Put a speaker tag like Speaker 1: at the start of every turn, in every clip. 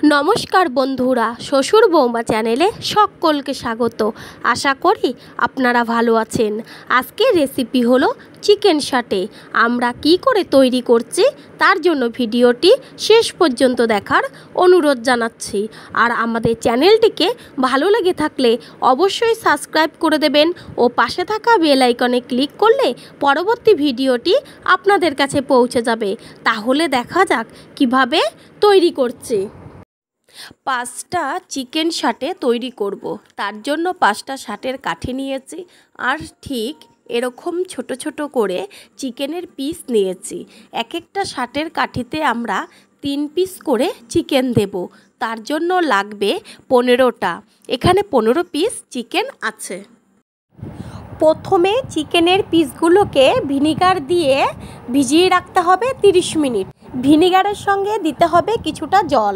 Speaker 1: নমস্কার বন্ধুরা, শ্বশুর বৌমা চ্যানেলে সকলকে স্বাগত। আশা করি আপনারা ভালো আছেন। আজকের রেসিপি হলো চিকেন সাটে। আমরা কি করে তৈরি করছি তার জন্য ভিডিওটি শেষ পর্যন্ত দেখার অনুরোধ জানাচ্ছি। আর আমাদের চ্যানেলটিকে ভালো লেগে থাকলে অবশ্যই সাবস্ক্রাইব করে দেবেন ও পাশে থাকা বেল আইকনে ক্লিক করলে পরবর্তী ভিডিওটি আপনাদের কাছে পৌঁছে যাবে। তাহলে দেখা যাক কিভাবে তৈরি করছি। 5টা চিকেন সাটে তৈরি করব। তার জন্য 5টা সাটের কাঠি নিয়েছি আর ঠিক এরকম ছোট ছোট করে চিকেনের পিস নিয়েছি। এক একটা সাটের কাঠিতে আমরা 3 পিস করে চিকেন দেব। তার জন্য লাগবে 15টা। এখানে 15 পিস চিকেন আছে। প্রথমে চিকেনের পিসগুলোকে ভিনিগার দিয়ে ভিজিয়ে রাখতে হবে 30 মিনিট। ভিনিগারের সঙ্গে দিতে হবে কিছুটা জল।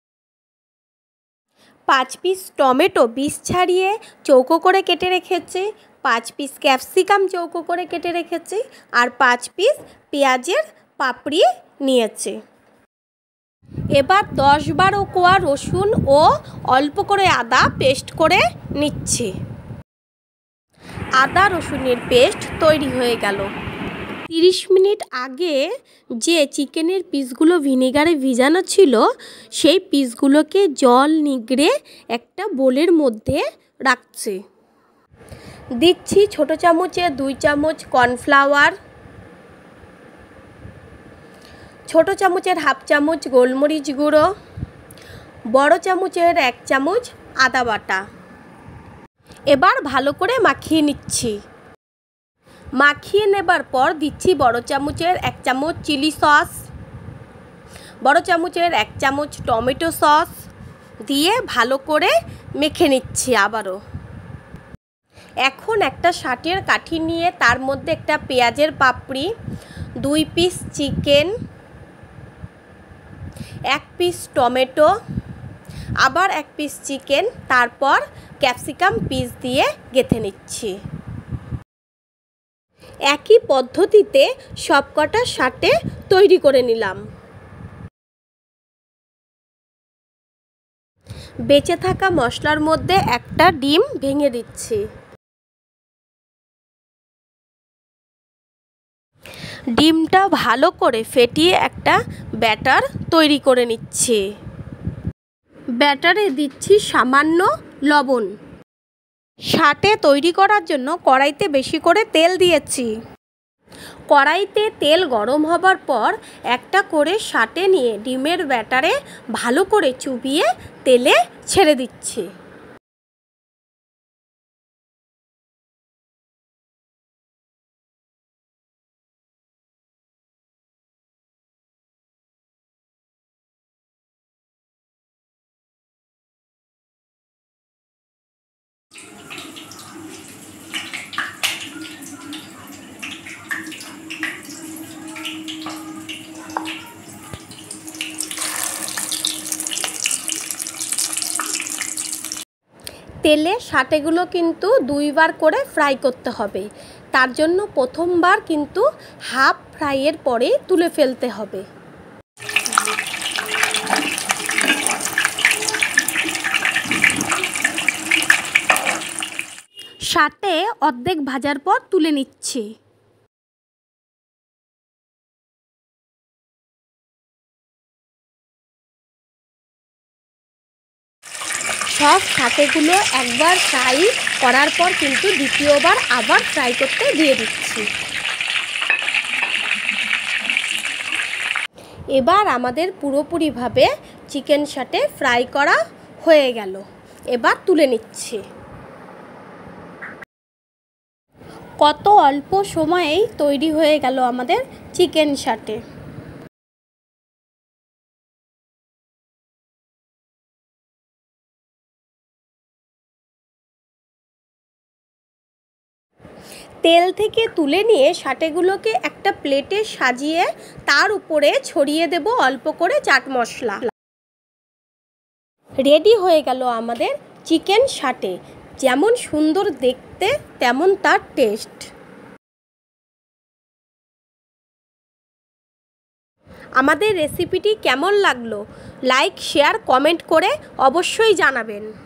Speaker 1: 5 পিস টমেটো বীজ ছাড়িয়ে চৌকো করে কেটে রেখেছি। 5 পিস ক্যাপসিকাম চৌকো করে কেটে রেখেছি। আর 5 পিস পেঁয়াজের পাপড়ি নিয়েছি। এবার 10-12 কোয়া রসুন ও অল্প করে আদা পেস্ট করে নিচ্ছি। আদা রসুনের পেস্ট তৈরি হয়ে গেল। 30 মিনিট আগে যে চিকেনের পিসগুলো ভিনেগারে ভিজানো ছিল সেই পিসগুলোকে জল নিগড়ে একটা বোলের মধ্যে রাখছি। দিচ্ছি ছোট চামচে 2 চামচ কর্নফ্লাওয়ার, ছোট চামচের 1/2 চামচ গোলমরিচ গুঁড়ো, বড় চামচের 1 চামচ আদা বাটা। এবার ভালো করে মাখিয়ে নিচ্ছি। মাখিয়ে নেবার পর দিচ্ছি বড় চামচের 1 চামচ চিলি সস, বড় চামচের 1 চামচ টমেটো সস দিয়ে ভালো করে মেখে নিচ্ছি আবারও। এখন একটা সাটের কাঠি নিয়ে তার মধ্যে একটা পেঁয়াজের পাপড়ি, 2 পিস চিকেন, 1 পিস টমেটো, আবার 1 পিস চিকেন, তারপর ক্যাপসিকাম পিস দিয়ে গেঁথে নিচ্ছি। একই পদ্ধতিতে সবকটা সাটে তৈরি করে নিলাম। বেঁচে থাকা মশলার মধ্যে একটা ডিম ভেঙে দিচ্ছি। ডিমটা ভালো করে ফেটিয়ে একটা ব্যাটার তৈরি করে নিচ্ছি। ব্যাটারে দিচ্ছি সামান্য লবণ। সাটে তৈরি করার জন্য কড়াইতে বেশি করে তেল দিয়েছি। কড়াইতে তেল গরম হবার পর একটা করে সাটে নিয়ে ডিমের ব্যাটারে ভালো করে চুবিয়ে তেলে ছেড়ে দিচ্ছি। তেলে সাটেগুলো কিন্তু 2 বার করে ফ্রাই করতে হবে। তার জন্য প্রথমবার কিন্তু হাফ ফ্রাইয়ের পরে তুলে ফেলতে হবে। সাটে অর্ধেক ভাজার পর তুলে নিচ্ছি। সব সাটেগুলো একবার ফ্রাই করার পর কিন্তু দ্বিতীয়বার আবার ফ্রাই করতে দিয়ে দিচ্ছি। এবার আমাদের পুরোপুরিভাবে চিকেন সাটে ফ্রাই করা হয়ে গেল। এবার তুলে নিচ্ছি। কত অল্প সময়েই তৈরি হয়ে গেল আমাদের চিকেন সাটে। তেল থেকে তুলে নিয়ে সাটেগুলোকে একটা প্লেটে সাজিয়ে তার উপরে ছড়িয়ে দেব অল্প করে চাট মশলা। রেডি হয়ে গেল আমাদের চিকেন সাটে। যেমন সুন্দর দেখতে তেমন তার টেস্ট। আমাদের রেসিপিটি কেমন লাগলো লাইক শেয়ার কমেন্ট করে অবশ্যই জানাবেন।